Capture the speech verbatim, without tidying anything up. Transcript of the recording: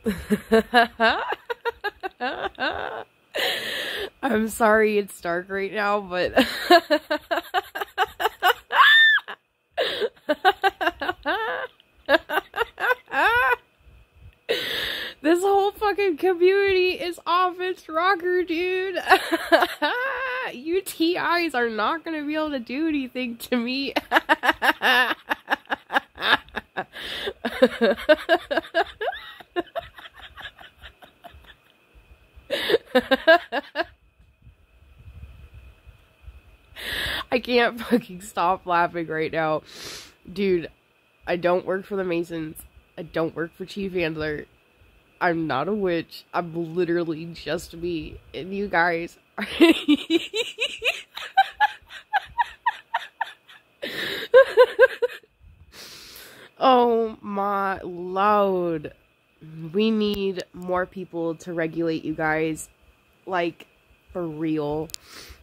I'm sorry it's dark right now, but this whole fucking community is off its rocker, dude. You T Is are not gonna be able to do anything to me. I can't fucking stop laughing right now. Dude, I don't work for the Masons. I don't work for Chief Handler. I'm not a witch. I'm literally just me. And you guys are... Oh my lord. We need more people to regulate you guys. Like, for real.